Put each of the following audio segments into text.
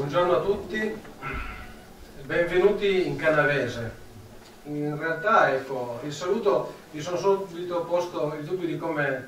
Buongiorno a tutti, benvenuti in Canavese. In realtà, ecco, il saluto, mi sono subito posto il dubbio di come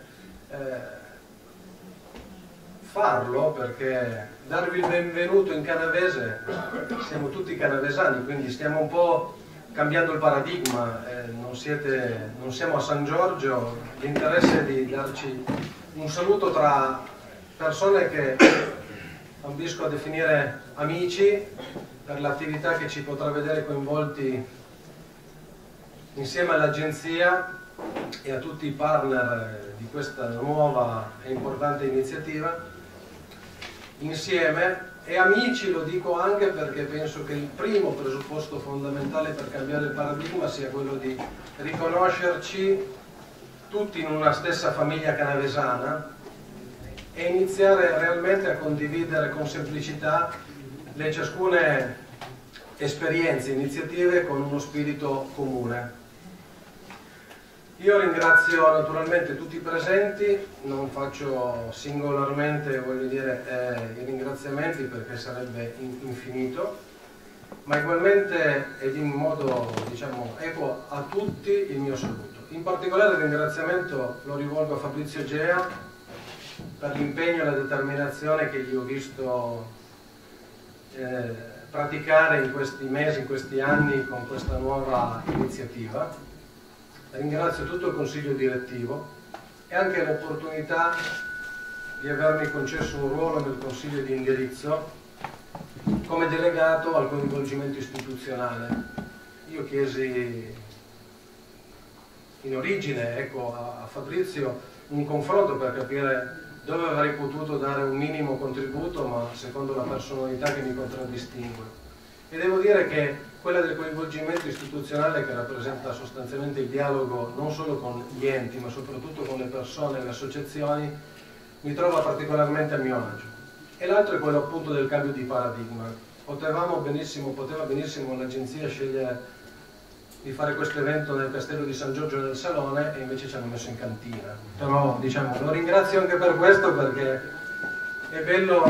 farlo, perché darvi il benvenuto in Canavese, siamo tutti canavesani, quindi stiamo un po' cambiando il paradigma, non siamo a San Giorgio, l'interesse è di darci un saluto tra persone che ambisco a definire amici per l'attività che ci potrà vedere coinvolti insieme all'agenzia e a tutti i partner di questa nuova e importante iniziativa. Insieme, e amici lo dico anche perché penso che il primo presupposto fondamentale per cambiare il paradigma sia quello di riconoscerci tutti in una stessa famiglia canavesana e iniziare realmente a condividere con semplicità le ciascune esperienze, iniziative con uno spirito comune. Io ringrazio naturalmente tutti i presenti, non faccio singolarmente, voglio dire, i ringraziamenti perché sarebbe infinito, ma ugualmente ed in modo, diciamo, equo a tutti il mio saluto. In particolare il ringraziamento lo rivolgo a Fabrizio Gea per l'impegno e la determinazione che gli ho visto praticare in questi mesi, in questi anni con questa nuova iniziativa. Ringrazio tutto il Consiglio direttivo e anche l'opportunità di avermi concesso un ruolo nel Consiglio di indirizzo come delegato al coinvolgimento istituzionale. Io chiesi in origine, ecco, a Fabrizio un confronto per capire dove avrei potuto dare un minimo contributo, ma secondo la personalità che mi contraddistingue. E devo dire che quella del coinvolgimento istituzionale, che rappresenta sostanzialmente il dialogo non solo con gli enti, ma soprattutto con le persone e le associazioni, mi trova particolarmente a mio agio. E l'altro è quello appunto del cambio di paradigma. Poteva benissimo l'agenzia scegliere di fare questo evento nel castello di San Giorgio del Salone e invece ci hanno messo in cantina. Però diciamo, lo ringrazio anche per questo, perché è bello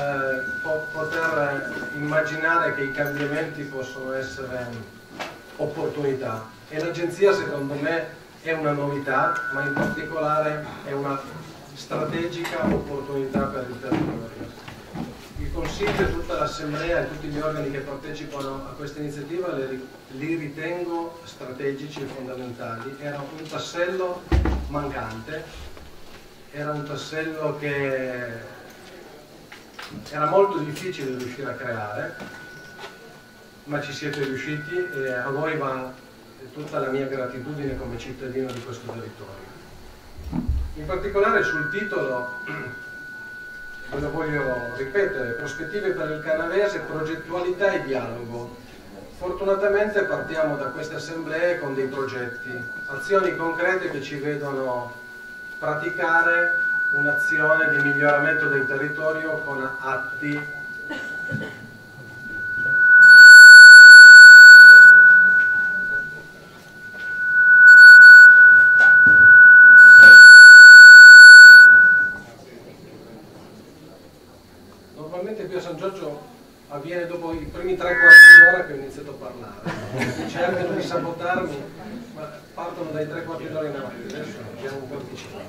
poter immaginare che i cambiamenti possono essere opportunità e l'agenzia secondo me è una novità, ma in particolare è una strategica opportunità per il territorio. Il Consiglio, tutta l'Assemblea e tutti gli organi che partecipano a questa iniziativa li ritengo strategici e fondamentali. Era un tassello mancante, era un tassello che era molto difficile riuscire a creare, ma ci siete riusciti e a voi va tutta la mia gratitudine come cittadino di questo territorio. In particolare sul titolo ve lo voglio ripetere: prospettive per il Canavese, progettualità e dialogo. Fortunatamente partiamo da queste assemblee con dei progetti, azioni concrete che ci vedono praticare un'azione di miglioramento del territorio con atti normalmente qui a San Giorgio avviene dopo i primi 3/4 d'ora che ho iniziato a parlare. Cercano di sabotarmi, ma partono dai 3/4 d'ora in avanti, adesso abbiamo un po' anticipato.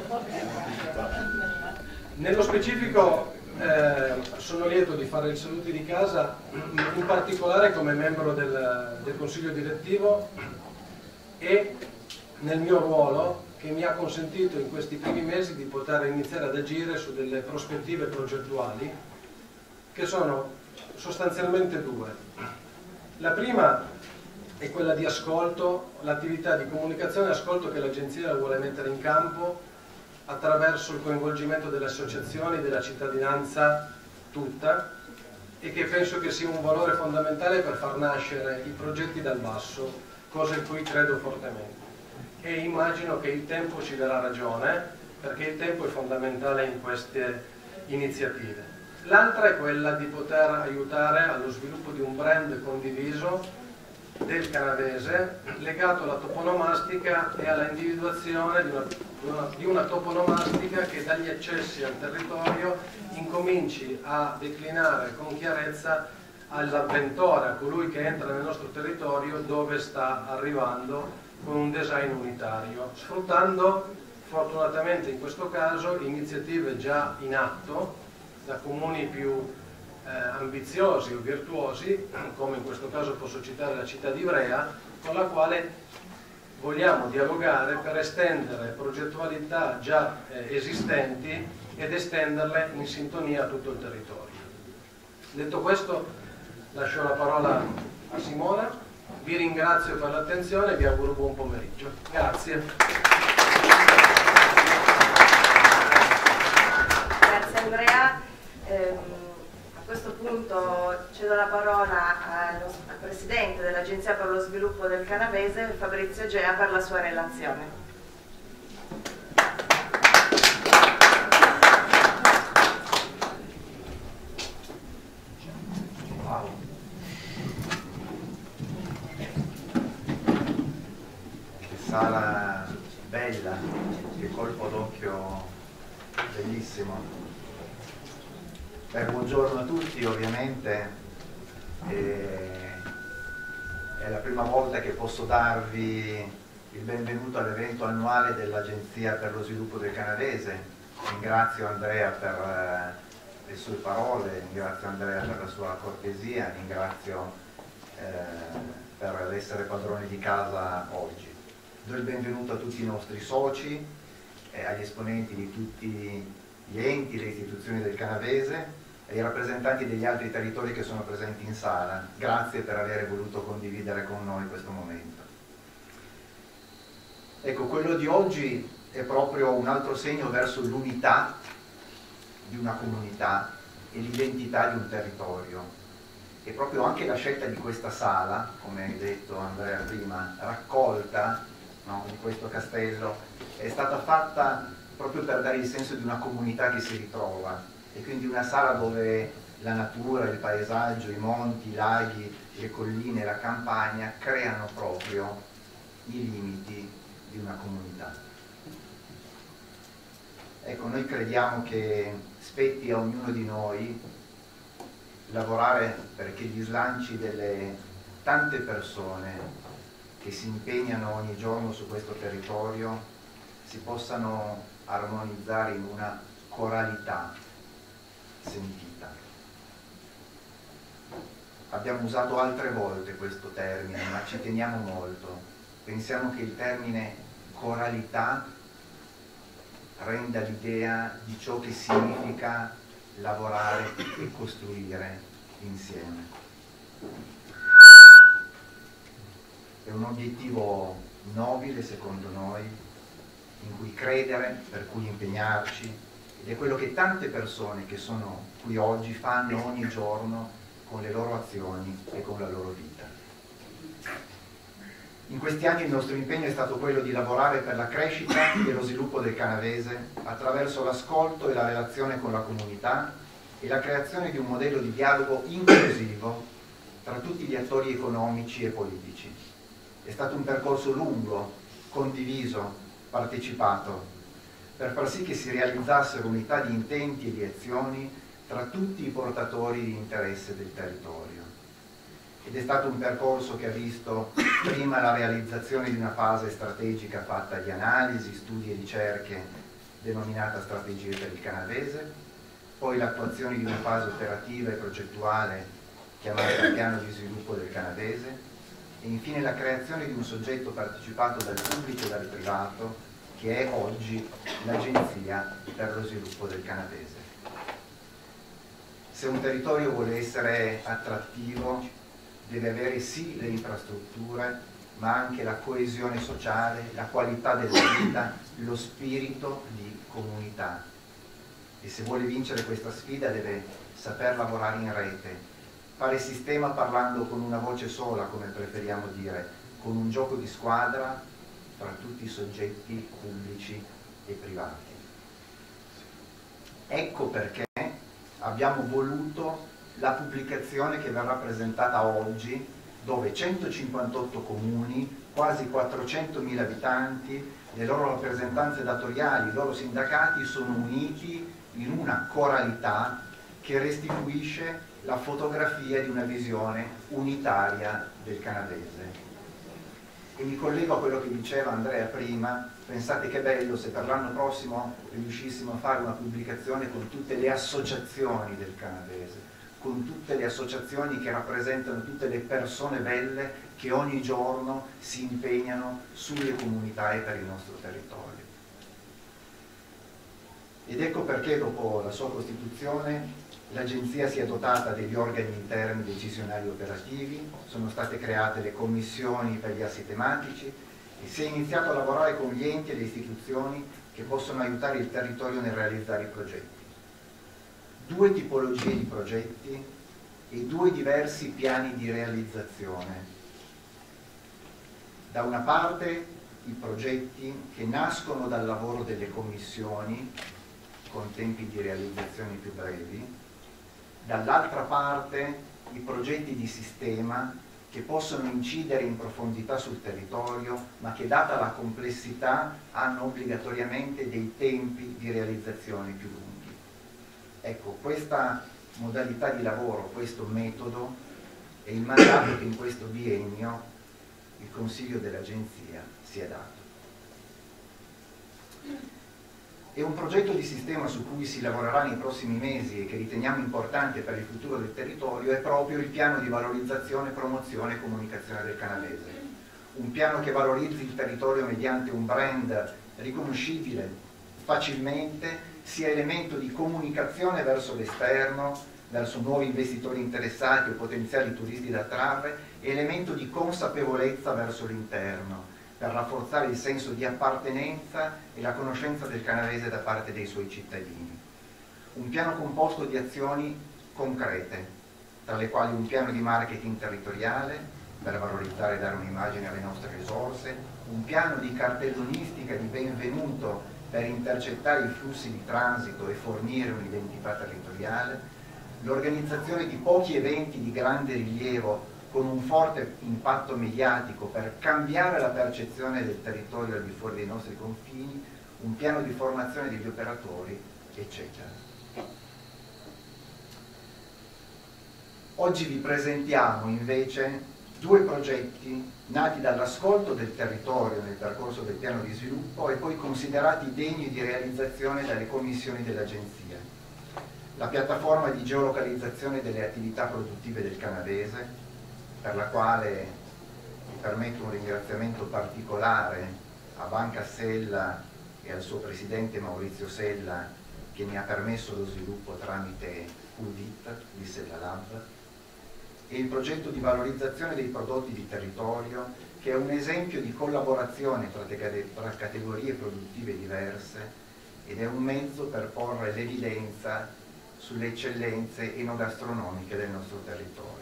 Nello specifico sono lieto di fare il saluto di casa, in particolare come membro del Consiglio direttivo e nel mio ruolo che mi ha consentito in questi primi mesi di poter iniziare ad agire su delle prospettive progettuali che sono sostanzialmente due. La prima è quella di ascolto, l'attività di comunicazione e ascolto che l'agenzia vuole mettere in campo attraverso il coinvolgimento delle associazioni, della cittadinanza tutta, e che penso che sia un valore fondamentale per far nascere i progetti dal basso, cosa in cui credo fortemente. E immagino che il tempo ci darà ragione, perché il tempo è fondamentale in queste iniziative. L'altra è quella di poter aiutare allo sviluppo di un brand condiviso del Canavese, legato alla toponomastica e alla individuazione di una toponomastica che dagli accessi al territorio incominci a declinare con chiarezza all'avventore, a colui che entra nel nostro territorio, dove sta arrivando, con un design unitario, sfruttando fortunatamente in questo caso iniziative già in atto da comuni più ambiziosi o virtuosi, come in questo caso posso citare la città di Ivrea, con la quale vogliamo dialogare per estendere progettualità già esistenti ed estenderle in sintonia a tutto il territorio. Detto questo, lascio la parola a Simona, vi ringrazio per l'attenzione e vi auguro buon pomeriggio. Grazie. Grazie Andrea. A questo punto cedo la parola al Presidente dell'Agenzia per lo Sviluppo del Canavese, Fabrizio Gea, per la sua relazione. Wow. Che sala bella, che colpo d'occhio bellissimo. Buongiorno a tutti, ovviamente è la prima volta che posso darvi il benvenuto all'evento annuale dell'Agenzia per lo Sviluppo del Canavese. Ringrazio Andrea per le sue parole, ringrazio Andrea per la sua cortesia, ringrazio per l'essere padrone di casa oggi. Do il benvenuto a tutti i nostri soci, agli esponenti di tutti gli enti, le istituzioni del Canavese, e i rappresentanti degli altri territori che sono presenti in sala. Grazie per aver voluto condividere con noi questo momento. Ecco, quello di oggi è proprio un altro segno verso l'unità di una comunità e l'identità di un territorio. E proprio anche la scelta di questa sala, come hai detto Andrea prima, raccolta, no, di questo castello, è stata fatta proprio per dare il senso di una comunità che si ritrova, e quindi una sala dove la natura, il paesaggio, i monti, i laghi, le colline, la campagna creano proprio i limiti di una comunità. Ecco, noi crediamo che spetti a ognuno di noi lavorare perché gli slanci delle tante persone che si impegnano ogni giorno su questo territorio si possano armonizzare in una coralità sentita. Abbiamo usato altre volte questo termine, ma ci teniamo molto. Pensiamo che il termine coralità renda l'idea di ciò che significa lavorare e costruire insieme. È un obiettivo nobile, secondo noi, in cui credere, per cui impegnarci, ed è quello che tante persone che sono qui oggi fanno ogni giorno con le loro azioni e con la loro vita. In questi anni il nostro impegno è stato quello di lavorare per la crescita e lo sviluppo del Canavese attraverso l'ascolto e la relazione con la comunità e la creazione di un modello di dialogo inclusivo tra tutti gli attori economici e politici. È stato un percorso lungo, condiviso, partecipato, per far sì che si realizzassero unità di intenti e di azioni tra tutti i portatori di interesse del territorio. Ed è stato un percorso che ha visto prima la realizzazione di una fase strategica fatta di analisi, studi e ricerche denominata Strategie per il Canavese, poi l'attuazione di una fase operativa e progettuale chiamata Piano di Sviluppo del Canavese e infine la creazione di un soggetto partecipato dal pubblico e dal privato che è oggi l'Agenzia per lo Sviluppo del Canavese. Se un territorio vuole essere attrattivo deve avere sì le infrastrutture, ma anche la coesione sociale, la qualità della vita, lo spirito di comunità. E se vuole vincere questa sfida deve saper lavorare in rete, fare sistema parlando con una voce sola, come preferiamo dire, con un gioco di squadra tra tutti i soggetti pubblici e privati. Ecco perché abbiamo voluto la pubblicazione che verrà presentata oggi dove 158 comuni, quasi 400.000 abitanti, le loro rappresentanze datoriali, i loro sindacati sono uniti in una coralità che restituisce la fotografia di una visione unitaria del canavese. E mi collego a quello che diceva Andrea prima, pensate che bello se per l'anno prossimo riuscissimo a fare una pubblicazione con tutte le associazioni del canavese, con tutte le associazioni che rappresentano tutte le persone belle che ogni giorno si impegnano sulle comunità e per il nostro territorio. Ed ecco perché dopo la sua costituzione l'Agenzia si è dotata degli organi interni decisionali operativi, sono state create le commissioni per gli assi tematici e si è iniziato a lavorare con gli enti e le istituzioni che possono aiutare il territorio nel realizzare i progetti. 2 tipologie di progetti e 2 diversi piani di realizzazione. Da una parte i progetti che nascono dal lavoro delle commissioni con tempi di realizzazione più brevi, dall'altra parte i progetti di sistema che possono incidere in profondità sul territorio ma che data la complessità hanno obbligatoriamente dei tempi di realizzazione più lunghi. Ecco, questa modalità di lavoro, questo metodo è il mandato che in questo biennio il Consiglio dell'Agenzia si è dato. E un progetto di sistema su cui si lavorerà nei prossimi mesi e che riteniamo importante per il futuro del territorio è proprio il piano di valorizzazione, promozione e comunicazione del canavese. Un piano che valorizzi il territorio mediante un brand riconoscibile facilmente, sia elemento di comunicazione verso l'esterno, verso nuovi investitori interessati o potenziali turisti da attrarre, e elemento di consapevolezza verso l'interno, per rafforzare il senso di appartenenza e la conoscenza del canavese da parte dei suoi cittadini. Un piano composto di azioni concrete, tra le quali un piano di marketing territoriale per valorizzare e dare un'immagine alle nostre risorse, un piano di cartellonistica di benvenuto per intercettare i flussi di transito e fornire un'identità territoriale, l'organizzazione di pochi eventi di grande rilievo con un forte impatto mediatico per cambiare la percezione del territorio al di fuori dei nostri confini, un piano di formazione degli operatori, eccetera. Oggi vi presentiamo invece 2 progetti nati dall'ascolto del territorio nel percorso del piano di sviluppo e poi considerati degni di realizzazione dalle commissioni dell'Agenzia. La piattaforma di geolocalizzazione delle attività produttive del canavese, per la quale mi permetto un ringraziamento particolare a Banca Sella e al suo presidente Maurizio Sella, che mi ha permesso lo sviluppo tramite UDIT di Sella Lab, e il progetto di valorizzazione dei prodotti di territorio, che è un esempio di collaborazione tra categorie produttive diverse ed è un mezzo per porre l'evidenza sulle eccellenze enogastronomiche del nostro territorio.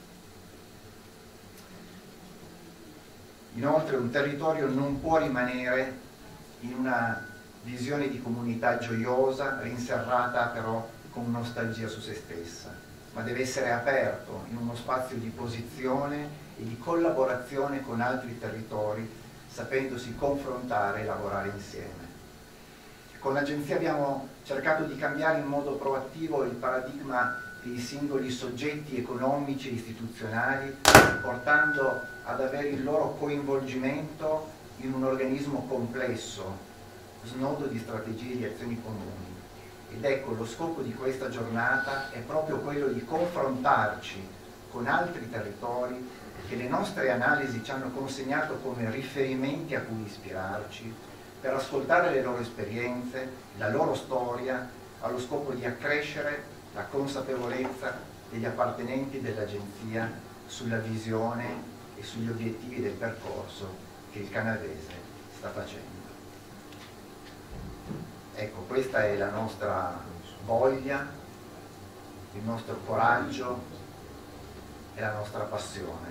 Inoltre un territorio non può rimanere in una visione di comunità gioiosa, rinserrata però con nostalgia su se stessa, ma deve essere aperto in uno spazio di posizione e di collaborazione con altri territori, sapendosi confrontare e lavorare insieme. Con l'Agenzia abbiamo cercato di cambiare in modo proattivo il paradigma dei singoli soggetti economici e istituzionali, portando ad avere il loro coinvolgimento in un organismo complesso, snodo di strategie e di azioni comuni. Ed ecco, lo scopo di questa giornata è proprio quello di confrontarci con altri territori che le nostre analisi ci hanno consegnato come riferimenti a cui ispirarci, per ascoltare le loro esperienze, la loro storia, allo scopo di accrescere la consapevolezza degli appartenenti dell'Agenzia sulla visione e sugli obiettivi del percorso che il canavese sta facendo. Ecco, questa è la nostra voglia, il nostro coraggio e la nostra passione.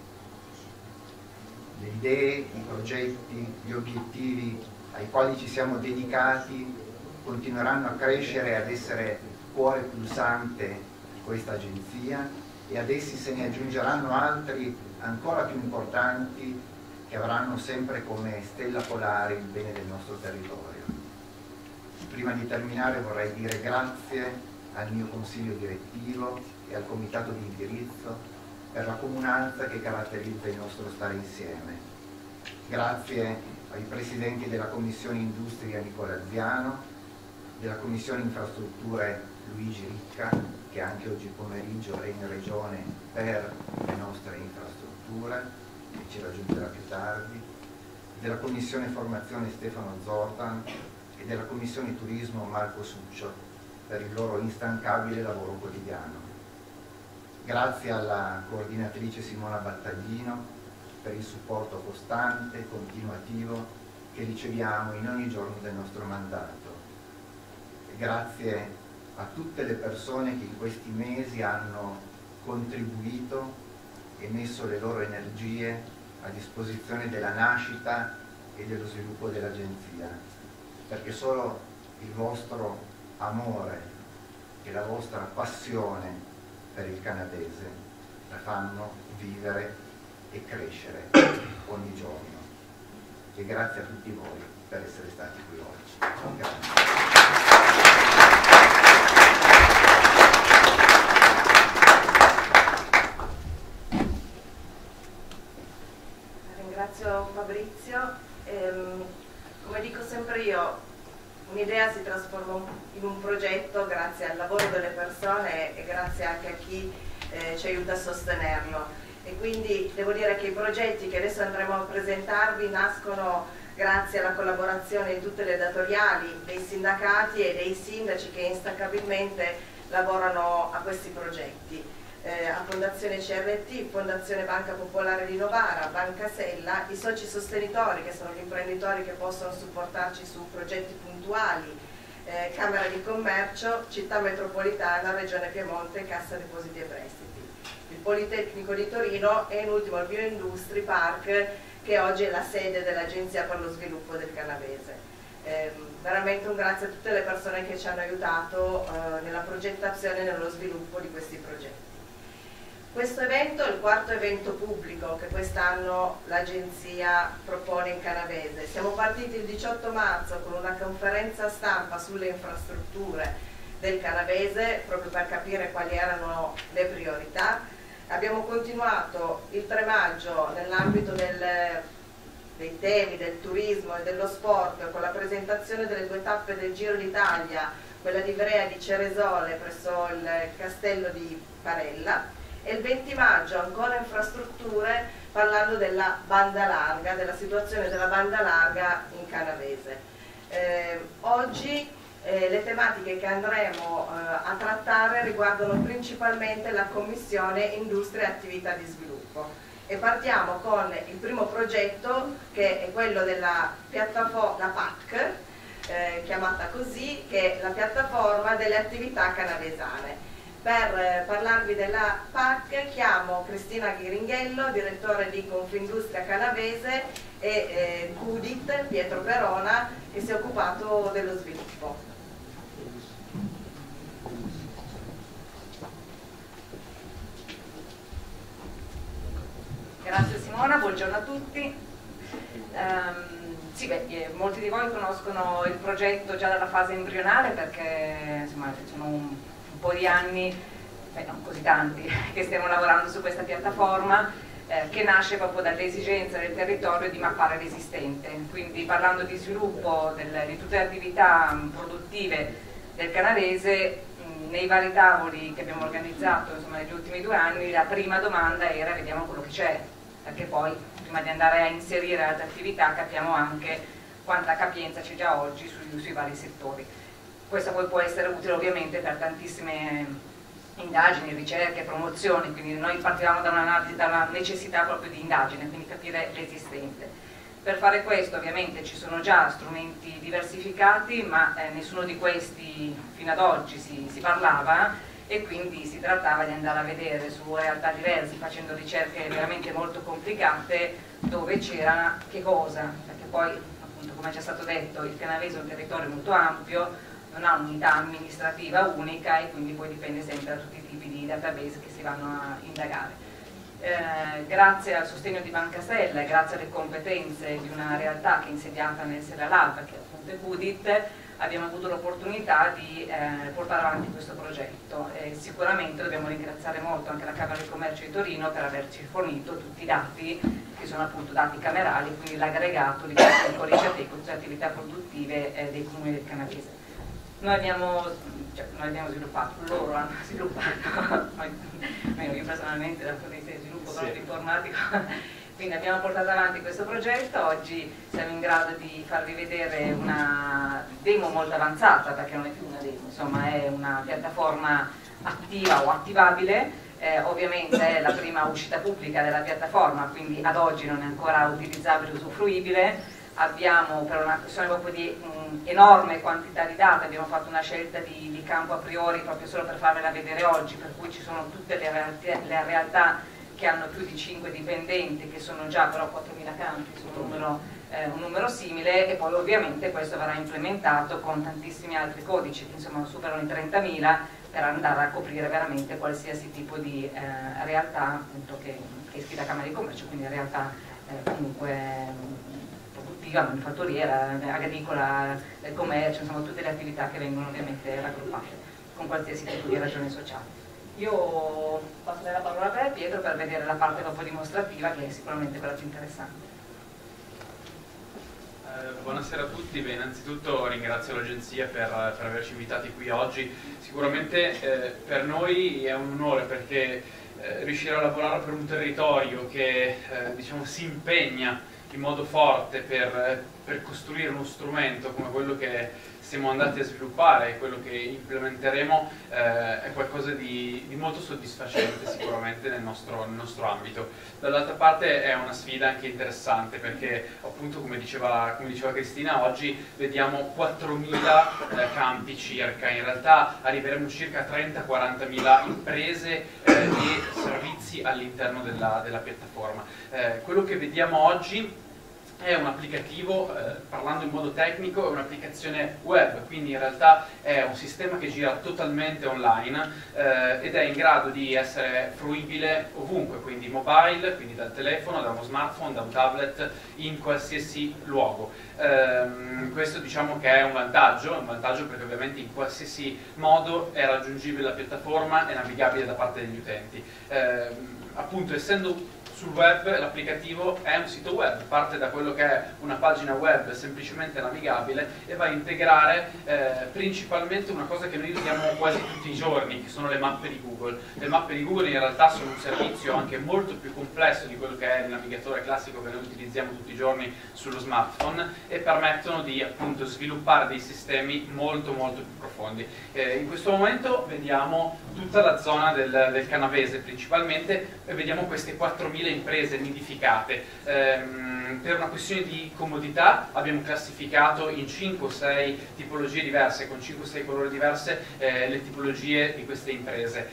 Le idee, i progetti, gli obiettivi ai quali ci siamo dedicati continueranno a crescere e ad essere il cuore pulsante di questa agenzia e ad essi se ne aggiungeranno altri ancora più importanti che avranno sempre come stella polare il bene del nostro territorio. Prima di terminare vorrei dire grazie al mio consiglio direttivo e al comitato di indirizzo per la comunanza che caratterizza il nostro stare insieme. Grazie ai presidenti della Commissione Industria Nicola Ziano, della Commissione Infrastrutture Luigi Ricca, che anche oggi pomeriggio è in regione per le nostre infrastrutture e ci raggiungerà più tardi, della Commissione Formazione Stefano Zordan e della Commissione Turismo Marco Succio per il loro instancabile lavoro quotidiano. Grazie alla coordinatrice Simona Battaglino per il supporto costante e continuativo che riceviamo in ogni giorno del nostro mandato. E grazie a tutte le persone che in questi mesi hanno contribuito e messo le loro energie a disposizione della nascita e dello sviluppo dell'Agenzia, perché solo il vostro amore e la vostra passione per il canavese la fanno vivere e crescere ogni giorno. E grazie a tutti voi per essere stati qui oggi. Grazie. Ringrazio Fabrizio. Come dico sempre io, un'idea si trasforma in un progetto grazie al lavoro delle persone e grazie anche a chi ci aiuta a sostenerlo. E quindi devo dire che i progetti che adesso andremo a presentarvi nascono grazie alla collaborazione di tutte le datoriali, dei sindacati e dei sindaci che instancabilmente lavorano a questi progetti. A Fondazione CRT, Fondazione Banca Popolare di Novara, Banca Sella, i soci sostenitori che sono gli imprenditori che possono supportarci su progetti puntuali, Camera di Commercio, Città Metropolitana, Regione Piemonte, Cassa Depositi e Prestiti, il Politecnico di Torino e in ultimo il Bioindustri Park, che oggi è la sede dell'Agenzia per lo Sviluppo del Canavese. Veramente un grazie a tutte le persone che ci hanno aiutato nella progettazione e nello sviluppo di questi progetti. Questo evento è il quarto evento pubblico che quest'anno l'Agenzia propone in Canavese. Siamo partiti il 18 marzo con una conferenza stampa sulle infrastrutture del Canavese, proprio per capire quali erano le priorità. Abbiamo continuato il 3 maggio nell'ambito dei temi del turismo e dello sport con la presentazione delle 2 tappe del Giro d'Italia, quella di Ivrea e di Ceresole presso il castello di Parella. E il 20 maggio ancora infrastrutture parlando della banda larga, della situazione della banda larga in Canavese. Oggi le tematiche che andremo a trattare riguardano principalmente la Commissione Industria e Attività di Sviluppo e partiamo con il primo progetto che è quello della piattaforma, la PAC, chiamata così, che è la piattaforma delle attività canavesane. Per parlarvi della PAC chiamo Cristina Ghiringhello, direttore di Confindustria Canavese, e Judith Pietro Perona, che si è occupato dello sviluppo. Grazie Simona, buongiorno a tutti. Molti di voi conoscono il progetto già dalla fase embrionale perché insomma, sono un po' di anni, non così tanti, che stiamo lavorando su questa piattaforma che nasce proprio dall'esigenza del territorio di mappare l'esistente. Quindi parlando di sviluppo di tutte le attività produttive del Canavese, nei vari tavoli che abbiamo organizzato insomma, negli ultimi 2 anni, la prima domanda era vediamo quello che c'è, perché poi prima di andare a inserire altre attività capiamo anche quanta capienza c'è già oggi sui vari settori. Questo poi può essere utile ovviamente per tantissime indagini, ricerche, promozioni, quindi noi partivamo da una necessità proprio di indagine, quindi capire l'esistente. Per fare questo ovviamente ci sono già strumenti diversificati, ma nessuno di questi fino ad oggi si parlava e quindi si trattava di andare a vedere su realtà diverse, facendo ricerche veramente molto complicate, dove c'era che cosa, perché poi appunto come è già stato detto il Canavese è un territorio molto ampio, non ha un'unità amministrativa unica e quindi poi dipende sempre da tutti i tipi di database che si vanno a indagare. Grazie al sostegno di Banca Stella e grazie alle competenze di una realtà che è insediata nel Sierra Lab, che è appunto Budit, abbiamo avuto l'opportunità di portare avanti questo progetto. Sicuramente dobbiamo ringraziare molto anche la Camera di Commercio di Torino per averci fornito tutti i dati che sono appunto dati camerali, quindi l'aggregato di tutti i codici ATECO, tutte le attività produttive dei comuni del Canavese. Noi abbiamo sviluppato, loro hanno sviluppato, io personalmente dal punto di vista di sviluppo informatico, quindi abbiamo portato avanti questo progetto. Oggi siamo in grado di farvi vedere una demo molto avanzata, perché non è più una demo, insomma è una piattaforma attiva o attivabile. Ovviamente è la prima uscita pubblica della piattaforma, quindi ad oggi non è ancora utilizzabile e usufruibile. Abbiamo, per una questione proprio di enorme quantità di dati, abbiamo fatto una scelta di campo a priori proprio solo per farvela vedere oggi, per cui ci sono tutte le realtà che hanno più di 5 dipendenti, che sono già però 4.000 campi, sono un numero simile, e poi ovviamente questo verrà implementato con tantissimi altri codici che insomma superano i 30.000, per andare a coprire veramente qualsiasi tipo di realtà appunto che è iscritta a Camera di Commercio, quindi realtà comunque produttiva, manifatturiera, agricola, commercio, insomma tutte le attività che vengono ovviamente raggruppate con qualsiasi tipo di ragione sociale. Io passo la parola a Pietro per vedere la parte dopo dimostrativa, che è sicuramente quella più interessante. Buonasera a tutti. Beh, innanzitutto ringrazio l'agenzia per averci invitati qui oggi. Sicuramente per noi è un onore, perché riuscire a lavorare per un territorio che diciamo, si impegna in modo forte per costruire uno strumento come quello che siamo andati a sviluppare e quello che implementeremo è qualcosa di molto soddisfacente sicuramente nel nostro ambito. Dall'altra parte è una sfida anche interessante, perché appunto come diceva Cristina, oggi vediamo 4.000 campi circa, in realtà arriveremo circa a 30-40.000 imprese e servizi all'interno della piattaforma. Quello che vediamo oggi è un applicativo, parlando in modo tecnico, è un'applicazione web, quindi in realtà è un sistema che gira totalmente online ed è in grado di essere fruibile ovunque, quindi mobile, quindi dal telefono, da uno smartphone, da un tablet, in qualsiasi luogo. Questo diciamo che è un vantaggio perché ovviamente in qualsiasi modo è raggiungibile la piattaforma e navigabile da parte degli utenti. Appunto, essendo sul web, l'applicativo è un sito web, parte da quello che è una pagina web semplicemente navigabile e va a integrare principalmente una cosa che noi usiamo quasi tutti i giorni, che sono le mappe di Google. Le mappe di Google in realtà sono un servizio anche molto più complesso di quello che è il navigatore classico che noi utilizziamo tutti i giorni sullo smartphone, e permettono di appunto sviluppare dei sistemi molto molto più profondi. In questo momento vediamo tutta la zona del Canavese principalmente, e vediamo queste 4.000 imprese nidificate. Per una questione di comodità abbiamo classificato in 5 o 6 tipologie diverse, con 5 o 6 colori diverse, le tipologie di queste imprese.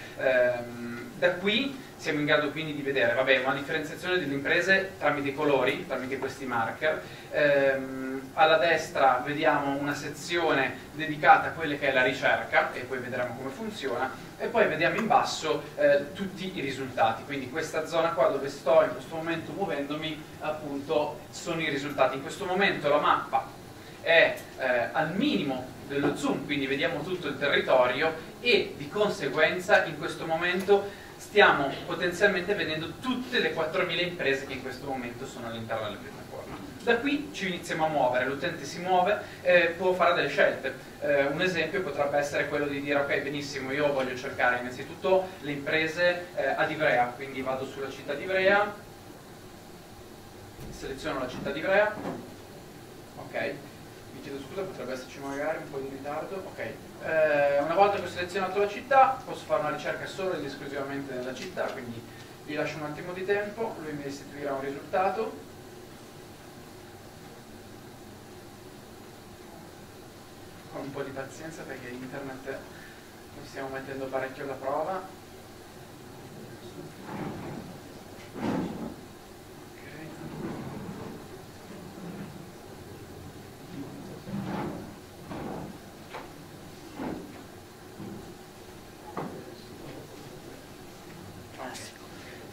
Da qui siamo in grado quindi di vedere una differenziazione delle imprese tramite i colori, tramite questi marker. Alla destra vediamo una sezione dedicata a quella che è la ricerca, e poi vedremo come funziona, e poi vediamo in basso tutti i risultati. Quindi questa zona qua dove sto in questo momento muovendomi, appunto, sono i risultati. In questo momento la mappa è al minimo dello zoom, quindi vediamo tutto il territorio, e di conseguenza in questo momento stiamo potenzialmente vedendo tutte le 4.000 imprese che in questo momento sono all'interno della piattaforma. Da qui ci iniziamo a muovere, l'utente si muove, può fare delle scelte. Un esempio potrebbe essere quello di dire: ok, benissimo, io voglio cercare innanzitutto le imprese ad Ivrea, quindi vado sulla città di Ivrea, seleziono la città di Ivrea, ok, mi chiedo scusa, potrebbe esserci magari un po' di ritardo, ok. Una volta che ho selezionato la città posso fare una ricerca solo ed esclusivamente nella città, quindi vi lascio un attimo di tempo, lui mi restituirà un risultato. Con un po' di pazienza perché internet lo stiamo mettendo parecchio alla prova.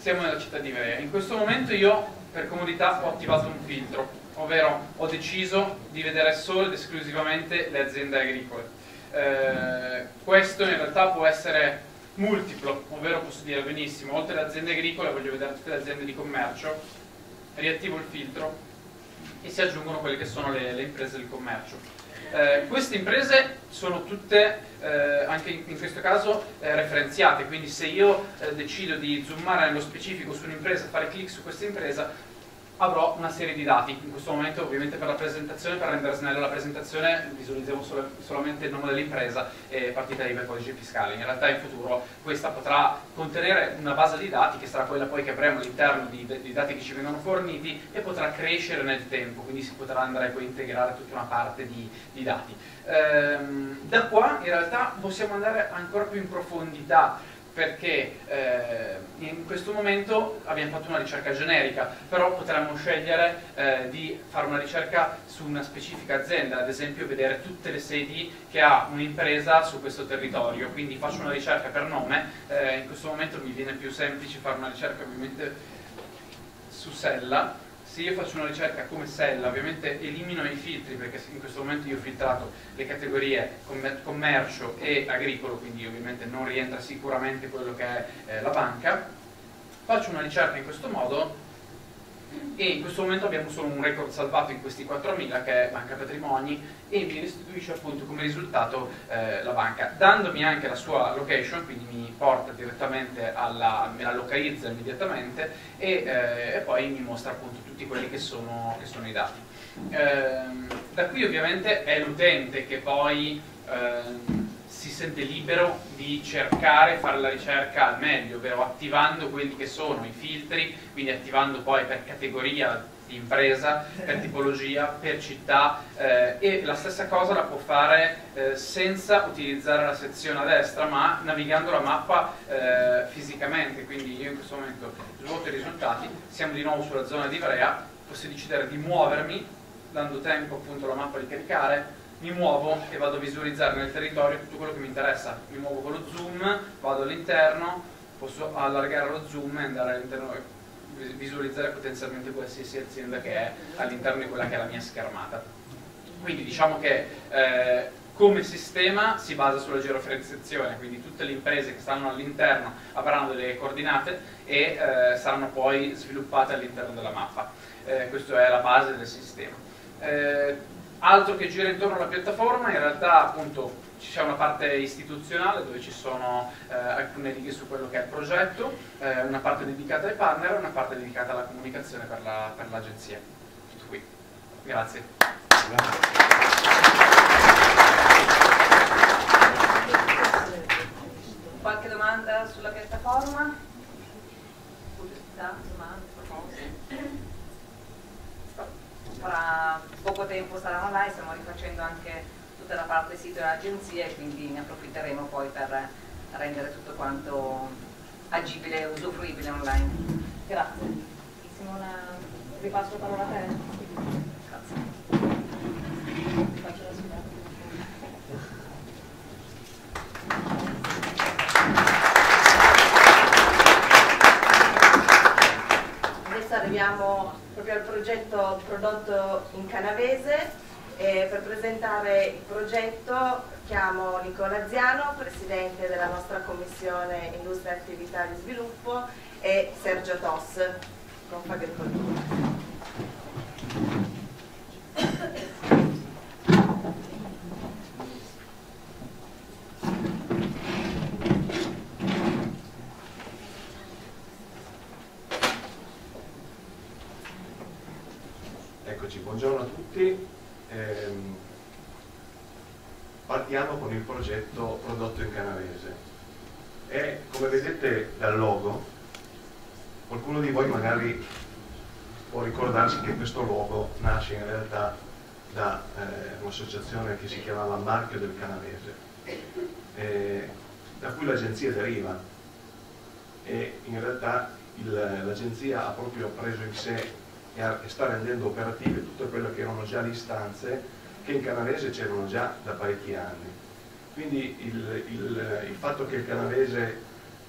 siamo nella città di Ivrea. In questo momento io, per comodità, ho attivato un filtro, ovvero ho deciso di vedere solo ed esclusivamente le aziende agricole. Questo in realtà può essere multiplo, ovvero posso dire benissimo, oltre alle aziende agricole voglio vedere tutte le aziende di commercio, riattivo il filtro e si aggiungono quelle che sono le imprese del commercio. Queste imprese sono tutte, anche in questo caso, referenziate, quindi se io decido di zoomare nello specifico su un'impresa, fare clic su questa impresa, avrò una serie di dati. In questo momento ovviamente per la presentazione, per rendere snella la presentazione, visualizziamo solamente il nome dell'impresa e partita IVA e codice fiscale. In realtà in futuro questa potrà contenere una base di dati che sarà quella poi che avremo all'interno di dati che ci vengono forniti e potrà crescere nel tempo, quindi si potrà andare poi a integrare tutta una parte di dati. Da qua in realtà possiamo andare ancora più in profondità, perché in questo momento abbiamo fatto una ricerca generica, però potremmo scegliere di fare una ricerca su una specifica azienda, ad esempio vedere tutte le sedi che ha un'impresa su questo territorio, quindi faccio una ricerca per nome. In questo momento mi viene più semplice fare una ricerca ovviamente su Sella. Se io faccio una ricerca come Sella, ovviamente elimino i filtri, perché in questo momento io ho filtrato le categorie commercio e agricolo, quindi ovviamente non rientra sicuramente quello che è la banca. Faccio una ricerca in questo modo e in questo momento abbiamo solo un record salvato in questi 4.000 che è Banca Patrimoni, e mi restituisce appunto come risultato la banca, dandomi anche la sua location, quindi mi porta direttamente me la localizza immediatamente e poi mi mostra appunto tutti quelli che sono i dati. Da qui ovviamente è l'utente che poi si sente libero di cercare, fare la ricerca al meglio, ovvero attivando quelli che sono i filtri, quindi attivando poi per categoria di impresa, per tipologia, per città, e la stessa cosa la può fare senza utilizzare la sezione a destra, ma navigando la mappa fisicamente. Quindi io in questo momento svuoto i risultati, siamo di nuovo sulla zona di Ivrea, posso decidere di muovermi, dando tempo appunto alla mappa di caricare, mi muovo e vado a visualizzare nel territorio tutto quello che mi interessa. Mi muovo con lo zoom, vado all'interno, posso allargare lo zoom e andare all'interno e visualizzare potenzialmente qualsiasi azienda che è all'interno di quella che è la mia schermata. Quindi diciamo che come sistema si basa sulla georeferenziazione, quindi tutte le imprese che stanno all'interno avranno delle coordinate e saranno poi sviluppate all'interno della mappa. Questa è la base del sistema. Altro che gira intorno alla piattaforma, in realtà appunto c'è una parte istituzionale dove ci sono alcune righe su quello che è il progetto, una parte dedicata ai partner e una parte dedicata alla comunicazione per l'agenzia. Tutto qui. Grazie. Qualche domanda sulla piattaforma? Curiosità, domande, proposte? Fra poco tempo saranno là e stiamo rifacendo anche tutta la parte sito dell'agenzia e quindi ne approfitteremo poi per rendere tutto quanto agibile e usufruibile online. Grazie. Simona, ripasso la parola a te. Grazie. Faccio la sua. Adesso arriviamo proprio al progetto prodotto in canavese. Per presentare il progetto chiamo Nicola Ziano, presidente della nostra commissione Industria, Attività di Sviluppo, e Sergio Toss, Confagricoltura. Eccoci, buongiorno a tutti. Partiamo con il progetto prodotto in canavese. E come vedete dal logo, qualcuno di voi magari può ricordarsi che questo logo nasce in realtà da un'associazione che si chiamava Marchio del Canavese, da cui l'agenzia deriva, e in realtà l'agenzia ha proprio preso in sé e sta rendendo operative tutte quelle che erano già le istanze che in canavese c'erano già da parecchi anni. Quindi il fatto che il canavese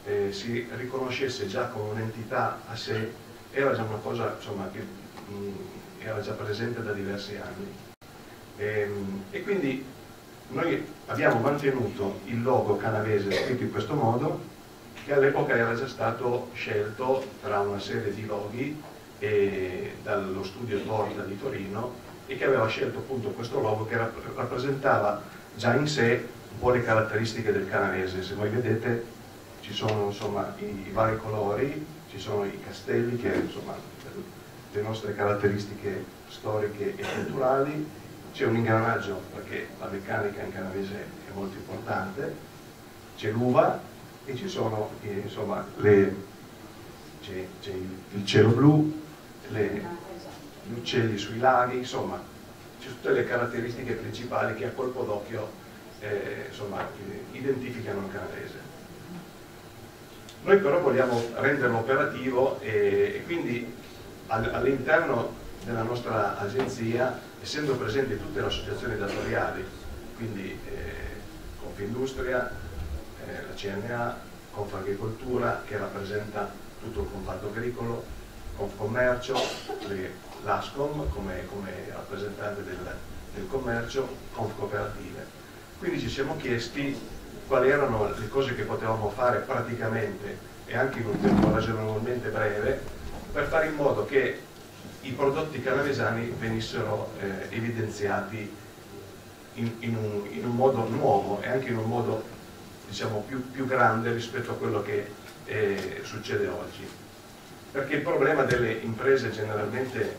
si riconoscesse già come un'entità a sé era già una cosa, insomma, che era già presente da diversi anni. E quindi noi abbiamo mantenuto il logo canavese scritto in questo modo, che all'epoca era già stato scelto tra una serie di loghi dallo studio Porta di Torino, e che aveva scelto appunto questo logo che rappresentava già in sé un po' le caratteristiche del canavese. Se voi vedete ci sono, insomma, i vari colori, ci sono i castelli, che insomma le nostre caratteristiche storiche e culturali, c'è un ingranaggio perché la meccanica in canavese è molto importante, c'è l'uva e ci sono insomma c'è il cielo blu, gli uccelli sui laghi, insomma c'è tutte le caratteristiche principali che a colpo d'occhio insomma identificano il canavese. Noi però vogliamo renderlo operativo e quindi all'interno della nostra agenzia, essendo presenti tutte le associazioni datoriali, quindi Confindustria, la CNA, Confagricoltura, che rappresenta tutto il comparto agricolo, Confcommercio, l'ASCOM come rappresentante del commercio, Confcooperative. Quindi ci siamo chiesti quali erano le cose che potevamo fare praticamente e anche in un tempo ragionevolmente breve per fare in modo che i prodotti canavesani venissero evidenziati in un modo nuovo e anche in un modo, diciamo, più grande rispetto a quello che succede oggi. Perché il problema delle imprese generalmente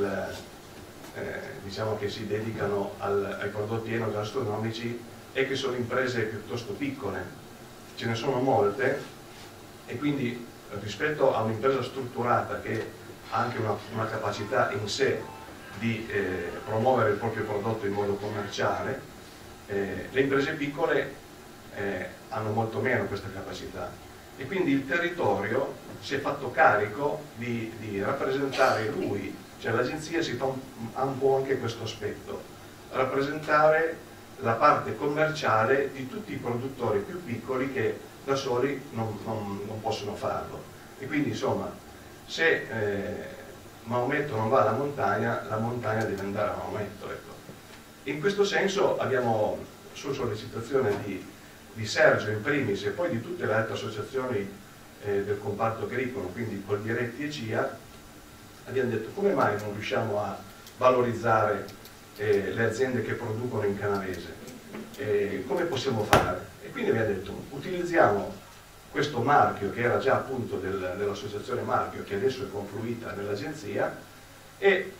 diciamo che si dedicano ai prodotti enogastronomici è che sono imprese piuttosto piccole, ce ne sono molte, e quindi rispetto a un'impresa strutturata che ha anche una capacità in sé di promuovere il proprio prodotto in modo commerciale, le imprese piccole hanno molto meno questa capacità, e quindi il territorio si è fatto carico di rappresentare lui, cioè l'agenzia ha un po' anche questo aspetto, rappresentare la parte commerciale di tutti i produttori più piccoli che da soli non possono farlo. E quindi insomma, se Maometto non va alla montagna, la montagna deve andare a Maometto, ecco. In questo senso abbiamo, su sollecitazione di Sergio in primis e poi di tutte le altre associazioni del comparto agricolo, quindi Coldiretti e CIA, abbiamo detto: come mai non riusciamo a valorizzare le aziende che producono in canavese? Come possiamo fare? E quindi abbiamo detto: utilizziamo questo marchio che era già appunto dell'associazione Marchio, che adesso è confluita nell'agenzia, e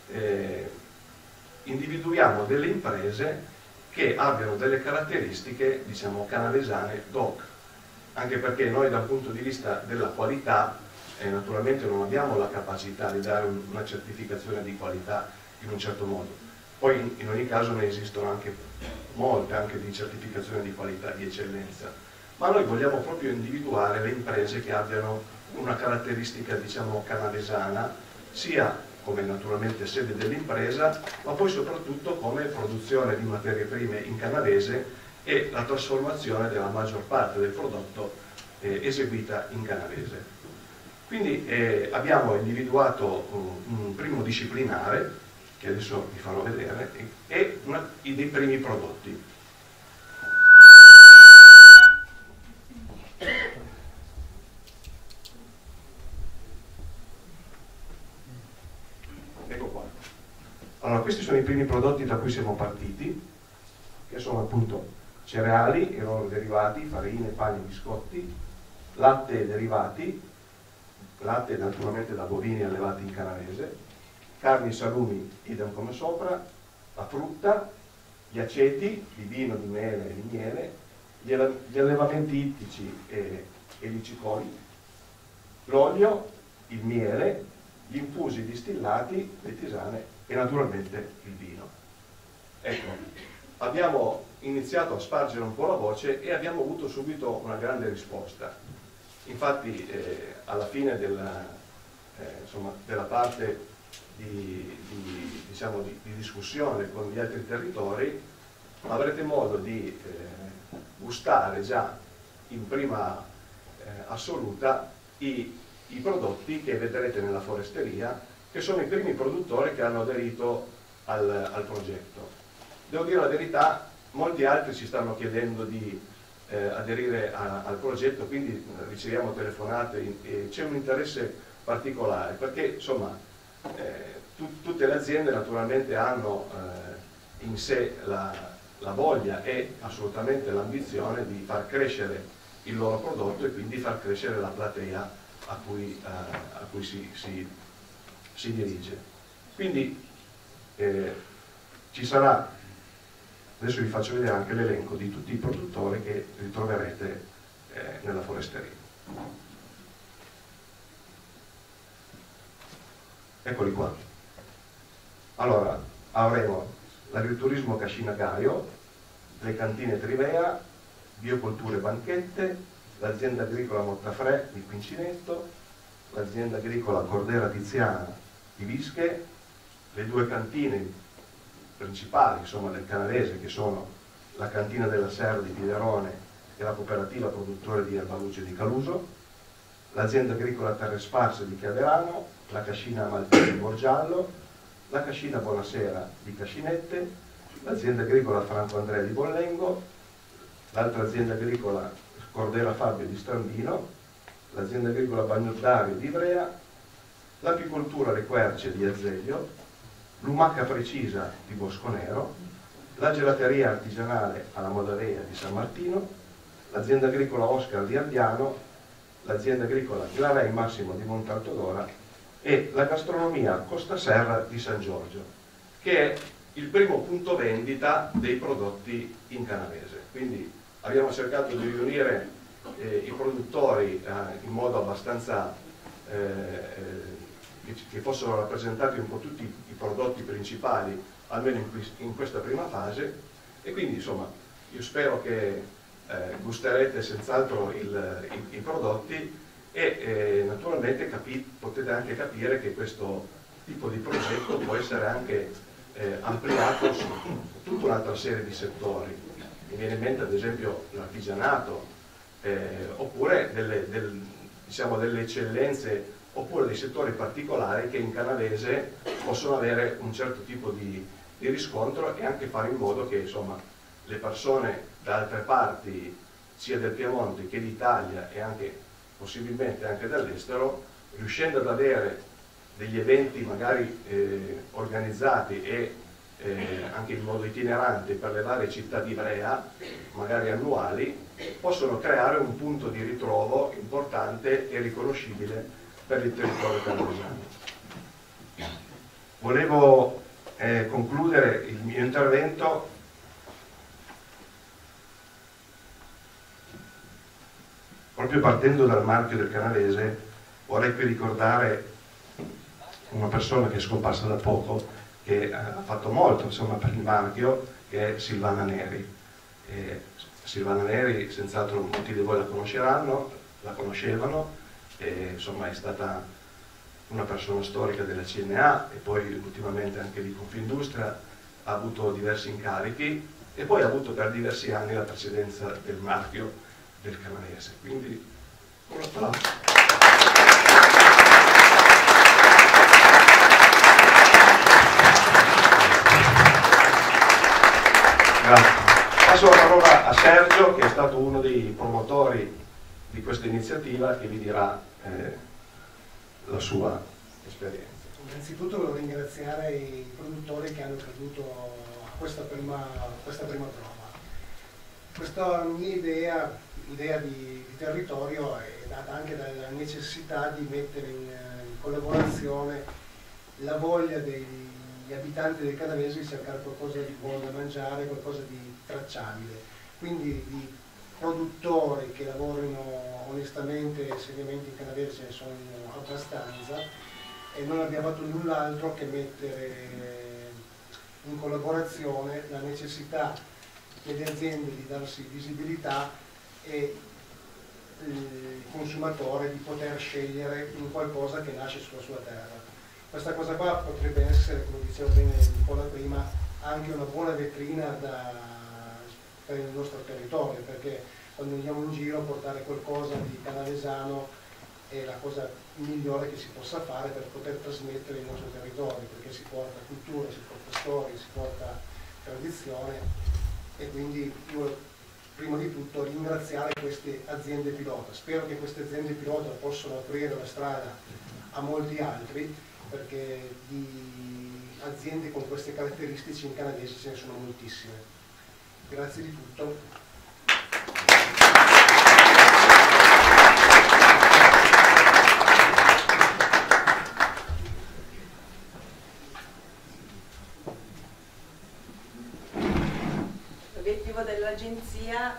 individuiamo delle imprese che abbiano delle caratteristiche, diciamo, canavesane DOC, anche perché noi dal punto di vista della qualità naturalmente non abbiamo la capacità di dare una certificazione di qualità in un certo modo. Poi in ogni caso ne esistono anche molte, anche di certificazione di qualità, di eccellenza, ma noi vogliamo proprio individuare le imprese che abbiano una caratteristica, diciamo, canavesana, sia come naturalmente sede dell'impresa, ma poi soprattutto come produzione di materie prime in canavese e la trasformazione della maggior parte del prodotto eseguita in canavese. Quindi abbiamo individuato un primo disciplinare, che adesso vi farò vedere, e dei primi prodotti. Ecco qua. Allora, questi sono i primi prodotti da cui siamo partiti, che sono appunto cereali e loro derivati, farine, pani, biscotti, latte e derivati, latte naturalmente da bovini allevati in canavese, carni e salumi idem come sopra, la frutta, gli aceti di vino, di mele e di miele, gli allevamenti ittici e gli cicoli, l'olio, il miele, gli infusi distillati, le tisane e naturalmente il vino. Ecco, abbiamo iniziato a spargere un po' la voce e abbiamo avuto subito una grande risposta. Infatti alla fine della parte di discussione con gli altri territori avrete modo di gustare già in prima assoluta i prodotti che vedrete nella foresteria, che sono i primi produttori che hanno aderito al progetto. Devo dire la verità, molti altri ci stanno chiedendo di aderire al progetto, quindi riceviamo telefonate e c'è un interesse particolare, perché insomma tutte le aziende naturalmente hanno in sé la voglia e assolutamente l'ambizione di far crescere il loro prodotto e quindi far crescere la platea a cui si dirige. Quindi ci sarà, adesso vi faccio vedere anche l'elenco di tutti i produttori che ritroverete nella foresteria. Eccoli qua. Allora, avremo l'agriturismo Cascina Gaio, le cantine Trivea, Biocolture Banchette, l'azienda agricola Mottafre di Quincinetto, l'azienda agricola Cordera Tiziana di Vische, le due cantine principali insomma, del Canavese, che sono la cantina della Serra di Piderone e la cooperativa produttore di erbaluce di Caluso, l'azienda agricola Terre Sparse di Chiaverano, la cascina Amalfitana di Borgiallo, la cascina Buonasera di Cascinette, l'azienda agricola Franco Andrea di Bollengo, l'altra azienda agricola Cordera Fabio di Strambino, l'azienda agricola Bagnottario di Ivrea, l'apicoltura Le Querce di Azeglio, l'Umacca Precisa di Bosconero, la gelateria artigianale alla Modavea di San Martino, l'azienda agricola Oscar di Ardiano, l'azienda agricola Glarei Massimo di Montaltodora e la gastronomia Costa Serra di San Giorgio, che è il primo punto vendita dei prodotti in Canavese. Quindi abbiamo cercato di riunire i produttori in modo abbastanza che fossero rappresentati un po' tutti i prodotti principali, almeno in questa prima fase, e quindi insomma io spero che gusterete senz'altro i prodotti e naturalmente potete anche capire che questo tipo di progetto può essere anche ampliato su tutta un'altra serie di settori. Mi viene in mente ad esempio l'artigianato, oppure delle eccellenze, oppure dei settori particolari che in Canavese possono avere un certo tipo di riscontro e anche fare in modo che insomma, le persone da altre parti, sia del Piemonte che d'Italia e anche possibilmente anche dall'estero, riuscendo ad avere degli eventi magari organizzati e anche in modo itinerante per le varie città di Ivrea, magari annuali, possono creare un punto di ritrovo importante e riconoscibile per il territorio canavesano. Volevo concludere il mio intervento proprio partendo dal marchio del Canavese. Vorrei qui ricordare una persona che è scomparsa da poco, che ha fatto molto insomma, per il marchio, che è Silvana Neri. Silvana Neri, senz'altro molti di voi la conoscevano, e, insomma è stata una persona storica della CNA e poi ultimamente anche di Confindustria, ha avuto diversi incarichi e poi ha avuto per diversi anni la presidenza del marchio del Canavese. Quindi un applauso. Grazie. Passo la parola a Sergio, che è stato uno dei promotori di questa iniziativa, che vi dirà la sua esperienza. Innanzitutto volevo ringraziare i produttori che hanno creduto a questa prima prova. Questa mia idea di territorio è data anche dalla necessità di mettere in collaborazione la voglia degli abitanti del Canavese di cercare qualcosa di buono da mangiare, qualcosa di tracciabile, quindi di produttori che lavorino onestamente e seriamente in Canavese ce ne sono abbastanza, e non abbiamo fatto null'altro che mettere in collaborazione la necessità delle aziende di darsi visibilità e il consumatore di poter scegliere in qualcosa che nasce sulla sua terra. Questa cosa qua potrebbe essere, come dicevo bene un po' prima, anche una buona vetrina per il nostro territorio, perché quando andiamo in giro portare qualcosa di canavesano è la cosa migliore che si possa fare per poter trasmettere il nostro territorio, perché si porta cultura, si porta storia, si porta tradizione, e quindi io prima di tutto ringraziare queste aziende pilota. Spero che queste aziende pilota possano aprire la strada a molti altri, perché di aziende con queste caratteristiche in canavese ce ne sono moltissime. Grazie di tutto. L'obiettivo dell'agenzia,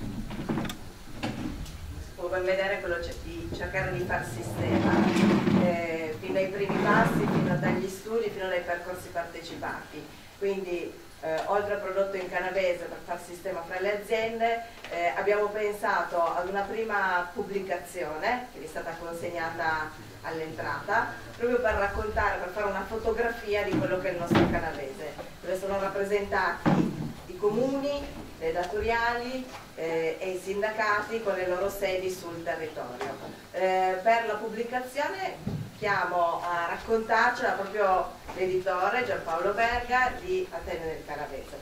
si può ben vedere, quello di cercare di far sistema, fino ai primi passi, fino dagli studi, fino ai percorsi partecipati. Quindi oltre al prodotto in canavese per far sistema fra le aziende, abbiamo pensato ad una prima pubblicazione che vi è stata consegnata all'entrata, proprio per raccontare, per fare una fotografia di quello che è il nostro canavese, dove sono rappresentati i comuni, le datoriali e i sindacati con le loro sedi sul territorio. Per la pubblicazione chiamo a raccontarcela proprio l'editore Giampaolo Verga di Atene del Canavese.